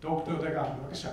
דוקטור דגן, בבקשה.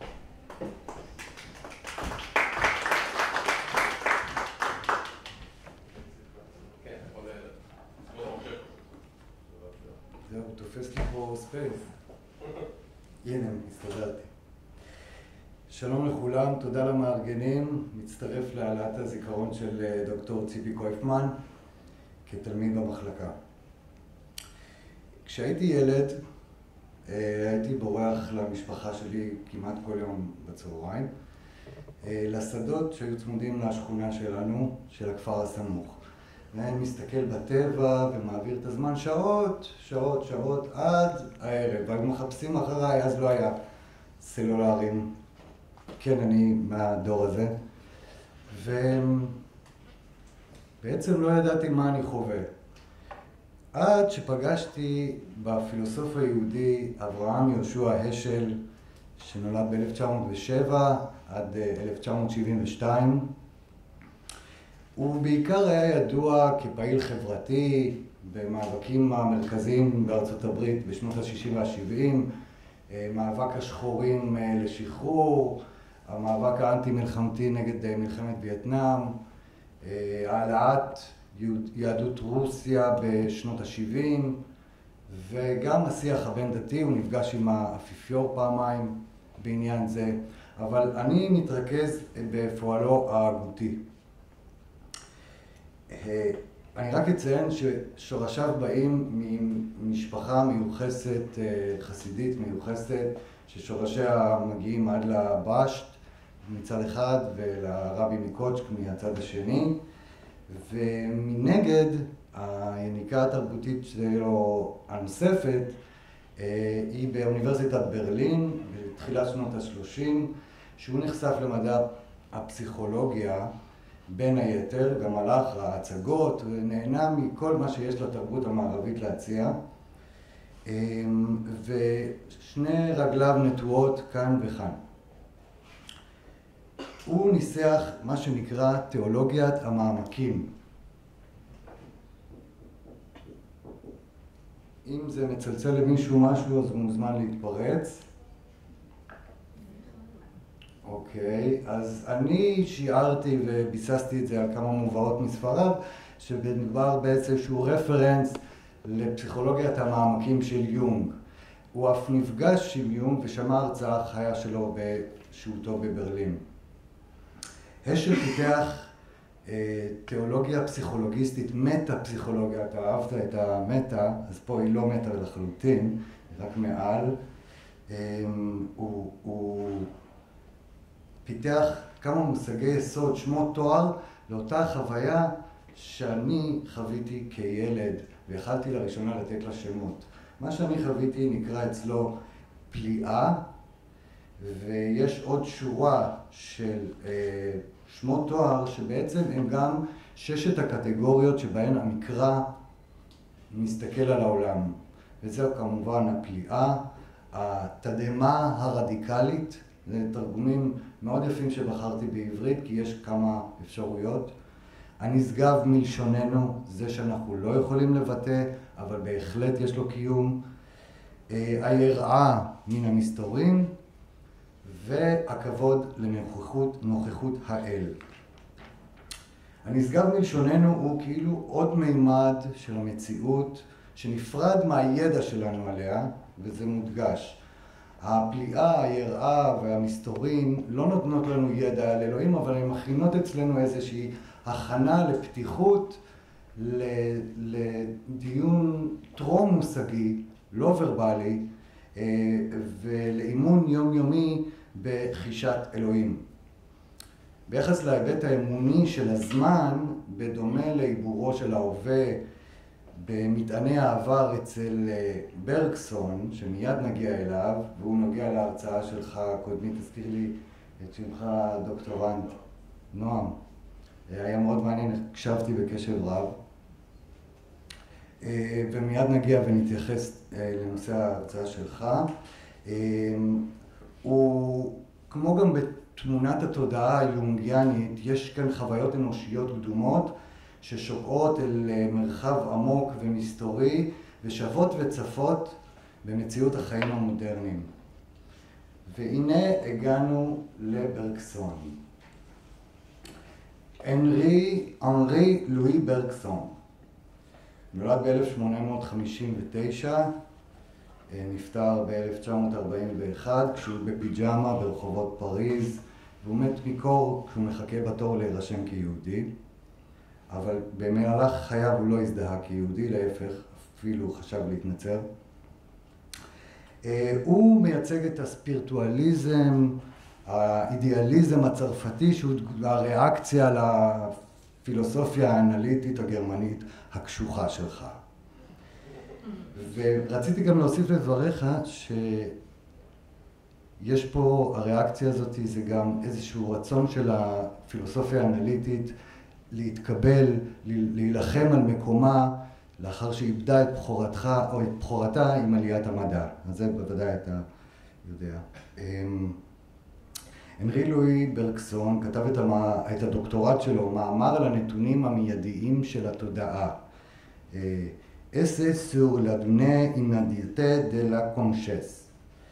זהו, תופס לי פה ספייס. הנה, הסתדרתי. שלום לכולם, תודה למארגנים. מצטרף להעלאת הזיכרון של דוקטור ציפי קויפמן כתלמיד במחלקה. כשהייתי ילד, הייתי בורח למשפחה שלי כמעט כל יום בצהריים, לשדות שהיו צמודים לשכונה שלנו, של הכפר הסמוך. ואני מסתכל בטבע ומעביר את הזמן שעות עד הערב. והיו מחפשים אחריי, אז לא היה סלולרים. כן, אני מהדור הזה. ובעצם לא ידעתי מה אני חווה. עד שפגשתי בפילוסוף היהודי אברהם יהושע השל, שנולד ב-1907 עד 1972. הוא בעיקר היה ידוע כפעיל חברתי במאבקים המרכזיים בארצות הברית בשנות ה-60 וה-70, מאבק השחורים לשחרור, המאבק האנטי-מלחמתי נגד מלחמת וייטנאם, העלאת יהדות רוסיה בשנות ה-70, וגם השיח הבין-דתי. הוא נפגש עם האפיפיור פעמיים בעניין זה, אבל אני מתרכז בפועלו ההגותי. אני רק אציין ששורשיו באים ממשפחה מיוחסת, חסידית מיוחסת, ששורשיה מגיעים עד לבשט מצד אחד ולרבי מקוצ'ק מהצד השני, ומנגד היניקה התרבותית שלו הנוספת היא באוניברסיטת ברלין בתחילת שנות ה-30, שהוא נחשף למדע הפסיכולוגיה בין היתר, גם הלך להצגות ונהנה מכל מה שיש לתרבות המערבית להציע, ושני רגליו נטועות כאן וכאן. הוא ניסח מה שנקרא תיאולוגיית המעמקים. אם זה מצלצל למישהו משהו, אז הוא מוזמן להתפרץ. אוקיי, אז אני שיערתי וביססתי את זה על כמה מובאות מספריו, שמדובר בעצם שהוא רפרנס לפסיכולוגיית המעמקים של יונג. הוא אף נפגש עם יונג ושמע הרצאה חיה שלו בשהותו בברלין. השל פיתח תיאולוגיה פסיכולוגיסטית, מטה-פסיכולוגיה. אתה אהבת את המטה, אז פה היא לא מטה לחלוטין, רק מעל. הוא פיתח כמה מושגי יסוד, שמות תואר, לאותה חוויה שאני חוויתי כילד, ויכלתי לראשונה לתת לה שמות. מה שאני חוויתי נקרא אצלו פליאה, ויש עוד שורה של שמות תואר, שבעצם הם גם 6 הקטגוריות שבהן המקרא מסתכל על העולם. וזהו כמובן הפליאה, התדהמה הרדיקלית, זה תרגומים מאוד יפים שבחרתי בעברית, כי יש כמה אפשרויות. הנשגב מלשוננו, זה שאנחנו לא יכולים לבטא, אבל בהחלט יש לו קיום. היראה מן המסתורים, והכבוד לנוכחות האל. הנשגב מלשוננו הוא כאילו עוד מימד של המציאות, שנפרד מהידע שלנו עליה, וזה מודגש. הפליאה, היראה והמסתורים לא נותנות לנו ידע על אלוהים, אבל הן מכינות אצלנו איזושהי הכנה לפתיחות, לדיון טרום מושגי, לא ורבלי, ולאימון יומיומי בחישת אלוהים. ביחס להיבט האמוני של הזמן, בדומה לעיבורו של ההווה במטעני העבר אצל ברקסון, שמיד נגיע אליו, והוא נוגע להרצאה שלך קודמית. תזכיר לי את שמך, דוקטורנט נועם. היה מאוד מעניין, הקשבתי בקשב רב. ומיד נגיע ונתייחס לנושא ההרצאה שלך. הוא, כמו גם בתמונת התודעה היונגיאנית, יש כאן חוויות אנושיות קדומות ששוקעות אל מרחב עמוק ומסתורי ושבות וצפות במציאות החיים המודרניים. והנה הגענו לברקסון. אנרי לואי ברקסון. נולד ב-1859, נפטר ב-1941 כשהוא בפיג'מה ברחובות פריז, והוא מת מקור כשהוא מחכה בתור להירשם כיהודי, אבל במהלך חייו הוא לא הזדהה כיהודי, להפך, אפילו חשב להתנצר. הוא מייצג את הספירטואליזם, האידיאליזם הצרפתי, שהוא הריאקציה לפילוסופיה האנליטית הגרמנית הקשוחה שלך. ורציתי גם להוסיף לדבריך שיש פה, הריאקציה הזאת זה גם איזשהו רצון של הפילוסופיה האנליטית להתקבל, להילחם על מקומה, לאחר שאיבדה את בכורתך או את בכורתה עם עליית המדע. אז זה בוודאי אתה יודע. אנרי לואי ברקסון כתב את הדוקטורט שלו, מאמר על הנתונים המיידיים של התודעה. Essai sur la donnée immédiate de la conscience.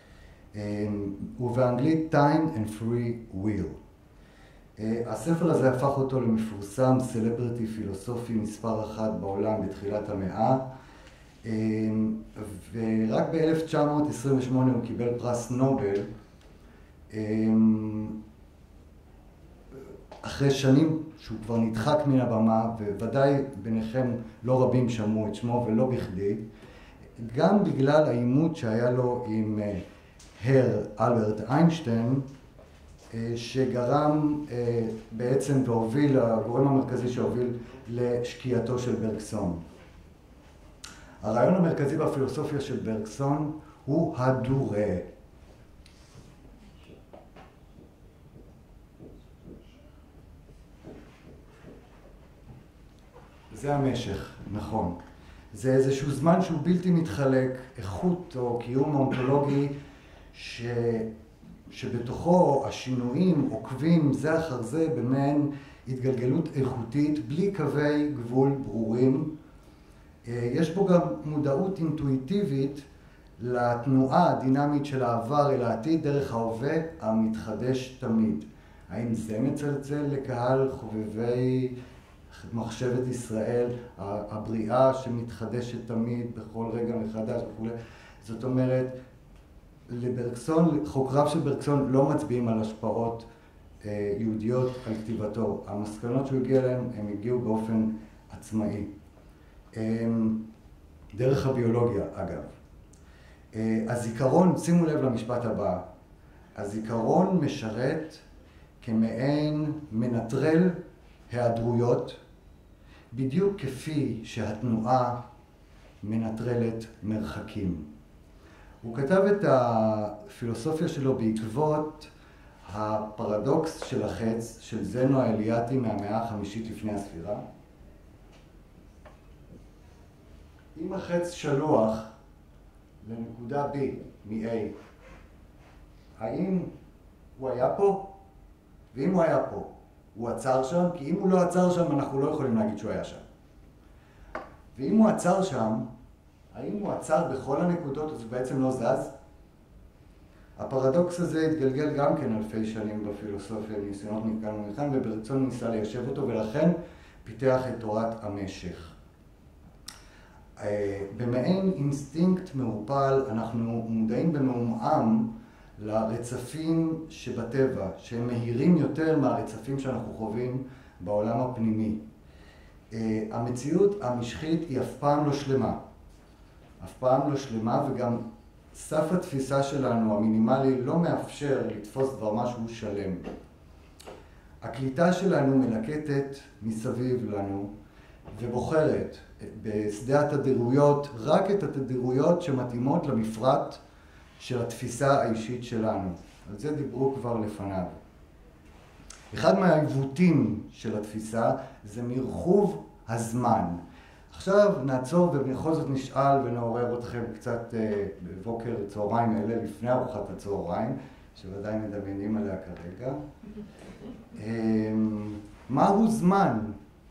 ובאנגלית Time and Free Will. הספר הזה הפך אותו למפורסם, סלבריטי פילוסופי מספר אחת בעולם בתחילת המאה, ורק ב-1928 הוא קיבל פרס נובל, אחרי שנים שהוא כבר נדחק מן הבמה, וודאי ביניכם לא רבים שמעו את שמו ולא בכדי, גם בגלל העימות שהיה לו עם הר אלברט איינשטיין, שגרם בעצם והוביל, הגורם המרכזי שהוביל לשקיעתו של ברקסון. הרעיון המרכזי בפילוסופיה של ברקסון הוא הדורה. זה המשך, נכון. זה איזשהו זמן שהוא בלתי מתחלק, איכות או קיום אונתולוגי שבתוכו השינויים עוקבים זה אחר זה במעין התגלגלות איכותית, בלי קווי גבול ברורים. יש בו גם מודעות אינטואיטיבית לתנועה הדינמית של העבר אל העתיד דרך ההווה המתחדש תמיד. האם זה מצלצל לקהל חובבי מחשבת ישראל, הבריאה שמתחדשת תמיד בכל רגע מחדש וכו'. זאת אומרת, לברקסון, חוקריו של ברקסון לא מצביעים על השפעות יהודיות על כתיבתו. המסקנות שהוא הגיע אליהן, הם הגיעו באופן עצמאי. דרך הביולוגיה, אגב. הזיכרון, שימו לב למשפט הבא, הזיכרון משרת כמעין מנטרל היעדרויות, בדיוק כפי שהתנועה מנטרלת מרחקים. הוא כתב את הפילוסופיה שלו בעקבות הפרדוקס של החץ של זנו האליאטי מהמאה החמישית לפני הספירה. אם החץ שלוח לנקודה B מ-A, האם הוא היה פה? ואם הוא היה פה, הוא עצר שם? כי אם הוא לא עצר שם, אנחנו לא יכולים להגיד שהוא היה שם. ואם הוא עצר שם, האם הוא עצר בכל הנקודות, אז הוא בעצם לא זז? הפרדוקס הזה התגלגל גם כן אלפי שנים בפילוסופיה, ניסיונות מכאן ומכאן, וברקסון ניסה ליישב אותו, ולכן פיתח את תורת המשך. במעין אינסטינקט מעורפל, אנחנו מודעים במעומעם לרצפים שבטבע, שהם מהירים יותר מהרצפים שאנחנו חווים בעולם הפנימי. המציאות המשכית היא אף פעם לא שלמה. אף פעם לא שלמה, וגם סף התפיסה שלנו, המינימלי, לא מאפשר לתפוס דבר משהו שלם. הקליטה שלנו מלקטת מסביב לנו, ובוחרת בשדה התדירויות רק את התדירויות שמתאימות למפרט של התפיסה האישית שלנו. על זה דיברו כבר לפניו. אחד מהעיוותים של התפיסה זה מרחוב הזמן. עכשיו נעצור ובכל זאת נשאל ונעורר אתכם קצת בבוקר צהריים אלה לפני ארוחת הצהריים, שוודאי מדמיינים עליה כרגע. מהו זמן?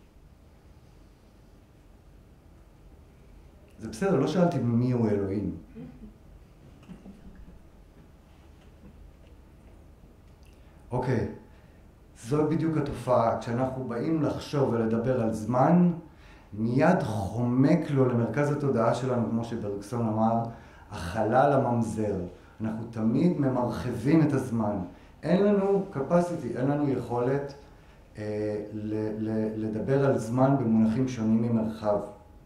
זה בסדר, לא שאלתי מי הוא אלוהים. אוקיי, זו בדיוק התופעה. כשאנחנו באים לחשוב ולדבר על זמן, מיד חומק לו למרכז התודעה שלנו, כמו שברגסון אמר, החלל הממזר. אנחנו תמיד ממרחבים את הזמן. אין לנו capacity, אין לנו יכולת לדבר על זמן במונחים שונים ממרחב.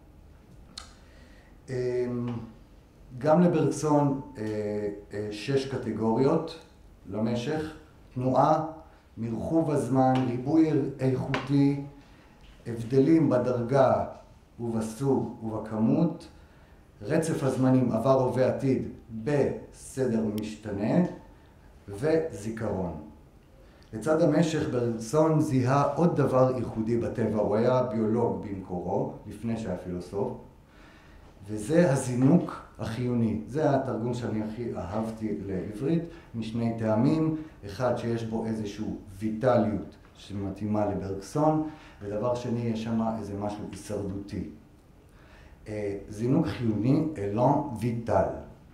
גם לברגסון 6 קטגוריות למשך: תנועה, מרחוב הזמן, ריבוי איכותי, הבדלים בדרגה ובסוג ובכמות, רצף הזמנים עבר, הווה, עתיד בסדר משתנה, וזיכרון. לצד המשך, ברגסון זיהה עוד דבר ייחודי בטבע. הוא היה ביולוג במקורו, לפני שהיה פילוסוף, וזה הזינוק החיוני. זה התרגום שאני הכי אהבתי לעברית, משני טעמים: אחד, שיש בו איזושהי ויטליות שמתאימה לברגסון, ודבר שני, יש שם איזה משהו הישרדותי. זינוק חיוני, אלן ויטל.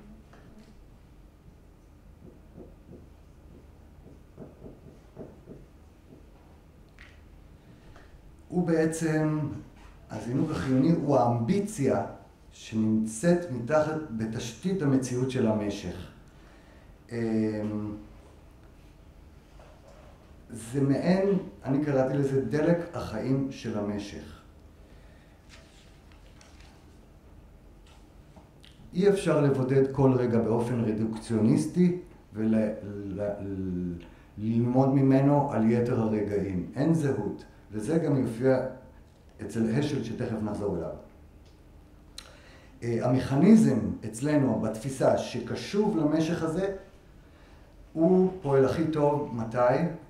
הוא בעצם, הזינוק החיוני הוא האמביציה שנמצאת מתחת בתשתית המציאות של המשך. זה מעין, אני קראתי לזה דלק החיים של המשך. אי אפשר לבודד כל רגע באופן רדוקציוניסטי וללמוד ממנו על יתר הרגעים. אין זהות, וזה גם יופיע אצל השל שתכף נחזור אליו. המכניזם אצלנו בתפיסה שקשוב למשך הזה, הוא פועל הכי טוב מתי?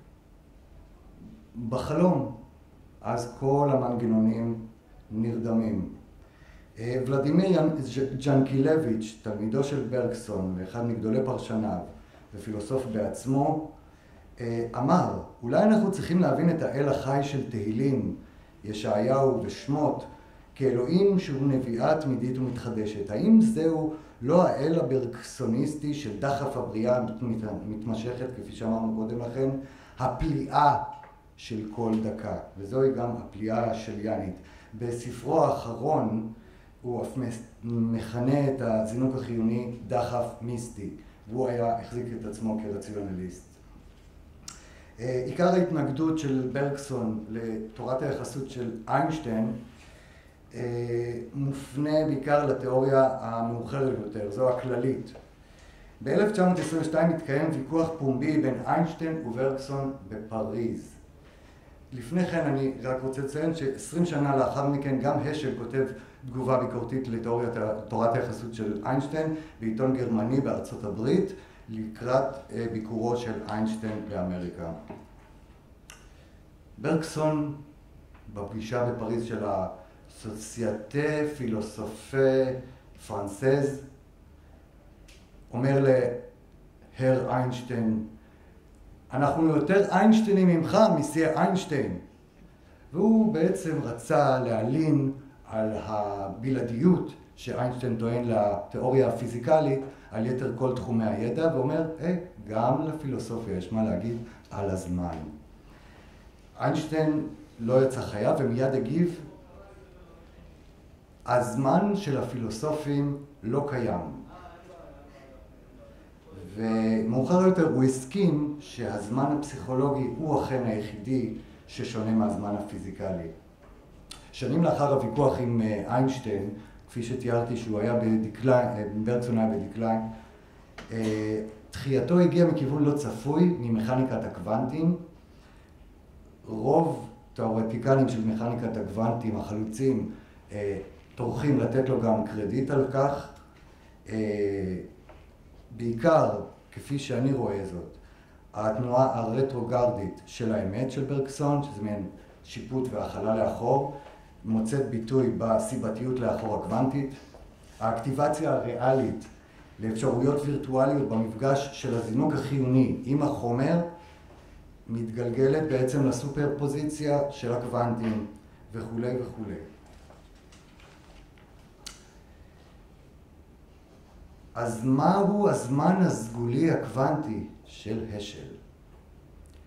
בחלום. אז כל המנגנונים נרדמים. ולדימיר ג'נקילביץ', תלמידו של ברגסון ואחד מגדולי פרשניו ופילוסוף בעצמו, אמר, אולי אנחנו צריכים להבין את האל החי של תהילים, ישעיהו ושמות, כאלוהים שהוא נביאה תמידית ומתחדשת. האם זהו לא האל הברגסוניסטי של דחף הבריאה מתמשכת, כפי שאמרנו קודם לכן, הפליאה של כל דקה, וזוהי גם הפליאה השליינית. בספרו האחרון הוא אף מכנה את הזינוק החיוני דחף מיסטי, והוא החזיק את עצמו כרציונליסט. עיקר ההתנגדות של ברגסון לתורת היחסות של איינשטיין מופנה בעיקר לתיאוריה המאוחרת יותר, זו הכללית. ב-1922 התקיים ויכוח פומבי בין איינשטיין וברגסון בפריז. לפני כן אני רק רוצה לציין ש20 שנה לאחר מכן גם השל כותב תגובה ביקורתית לתיאוריית תורת היחסות של איינשטיין בעיתון גרמני בארצות הברית לקראת ביקורו של איינשטיין באמריקה. ברגסון בפגישה בפריז של הסוסייטה פילוסופה פרנסז אומר להר איינשטיין, אנחנו יותר איינשטיינים ממך, מסיה איינשטיין. והוא בעצם רצה להלין על הבלעדיות שאיינשטיין טוען לתיאוריה הפיזיקלית על יתר כל תחומי הידע, ואומר, גם לפילוסופיה יש מה להגיד על הזמן. איינשטיין לא יצא חייב ומיד הגיב, הזמן של הפילוסופים לא קיים. ומאוחר יותר הוא הסכים שהזמן הפסיכולוגי הוא אכן היחידי ששונה מהזמן הפיזיקלי. שנים לאחר הוויכוח עם איינשטיין, כפי שתיארתי שהוא היה בדקליין, ברגסון היה בדקליין, תחייתו הגיעה מכיוון לא צפוי, ממכניקת הקוונטים. רוב תיאורטיקנים של מכניקת הקוונטים, החלוצים, טורחים לתת לו גם קרדיט על כך. בעיקר, כפי שאני רואה זאת, התנועה הרטרוגרדית של האמת של ברגסון, שזה מעין שיפוט והחלה לאחור, מוצאת ביטוי בסיבתיות לאחור הקוונטית. האקטיבציה הריאלית לאפשרויות וירטואליות במפגש של הזינוק החיוני עם החומר, מתגלגלת בעצם לסופרפוזיציה של הקוונטים וכו' וכו'. אז מהו הזמן הסגולי הקוונטי של השל?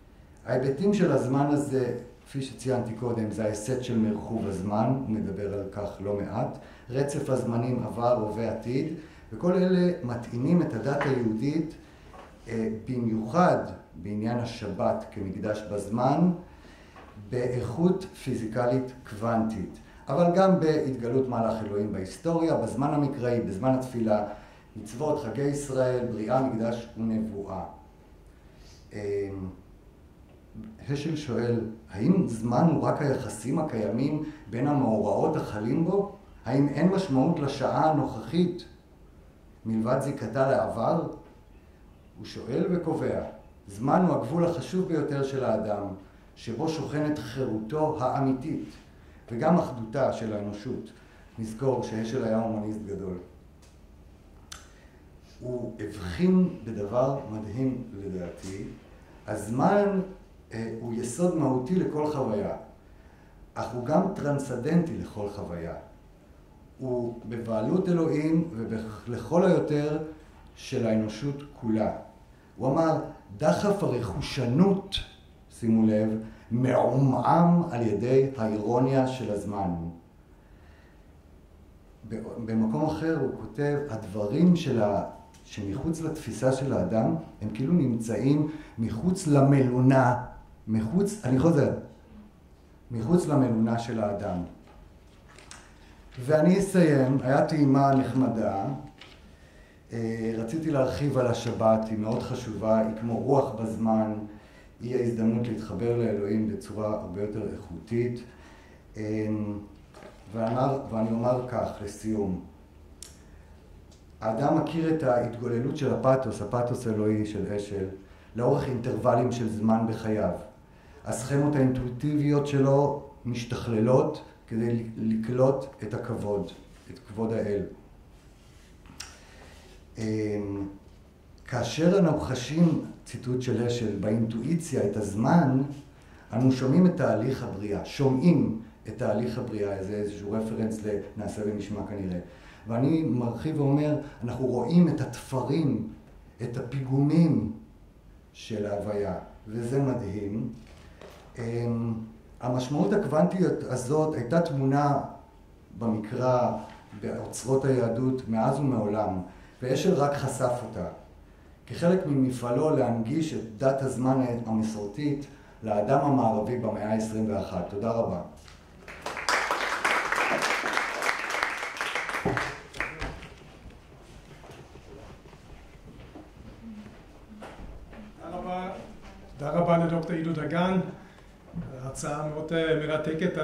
ההיבטים של הזמן הזה, כפי שציינתי קודם, זה ההסט של מרחוב הזמן, הוא מדבר על כך לא מעט, רצף הזמנים עבר, הווה, עתיד, וכל אלה מתאימים את הדת היהודית במיוחד בעניין השבת כמקדש בזמן, באיכות פיזיקלית קוונטית, אבל גם בהתגלות מהלך אלוהים בהיסטוריה, בזמן המקראי, בזמן התפילה, מצוות, חגי ישראל, בריאה, מקדש ונבואה. השל שואל, האם זמן הוא רק היחסים הקיימים בין המאורעות החלים בו? האם אין משמעות לשעה הנוכחית מלבד זיקתה לעבר? הוא שואל וקובע, זמן הוא הגבול החשוב ביותר של האדם, שבו שוכנת חירותו האמיתית, וגם אחדותה של האנושות. נזכור שהשל היה הומניסט גדול. הוא הבחין בדבר מדהים לדעתי, הזמן הוא יסוד מהותי לכל חוויה, אך הוא גם טרנסדנטי לכל חוויה. הוא בבעלות אלוהים ולכל היותר של האנושות כולה. הוא אמר, דחף הרכושנות, שימו לב, מעומעם על ידי האירוניה של הזמן. במקום אחר הוא כותב, הדברים שמחוץ לתפיסה של האדם, הם כאילו נמצאים מחוץ למלונה, מחוץ למלונה של האדם. ואני אסיים, היה טעימה נחמדה, רציתי להרחיב על השבת, היא מאוד חשובה, היא כמו רוח בזמן, היא ההזדמנות להתחבר לאלוהים בצורה הרבה יותר איכותית. ואני אומר כך, לסיום, האדם מכיר את ההתגוללות של הפאתוס אלוהי של השל, לאורך אינטרוולים של זמן בחייו. הסכמות האינטואיטיביות שלו משתכללות כדי לקלוט את הכבוד, את כבוד האל. כאשר אנו חשים, ציטוט של השל, באינטואיציה את הזמן, אנו שומעים את תהליך הבריאה, זה איזשהו רפרנס לנעשה ונשמע כנראה. ואני מרחיב ואומר, אנחנו רואים את התפרים, את הפיגומים של ההוויה, וזה מדהים. המשמעות הקוונטית הזאת הייתה תמונה במקרא, באוצרות היהדות, מאז ומעולם, והשל רק חשף אותה. כחלק ממפעלו להנגיש את דת הזמן המסורתית לאדם המערבי במאה ה-21. תודה רבה. תודה רבה לדוקטור עידו דגן, הרצאה מאוד מרתקת.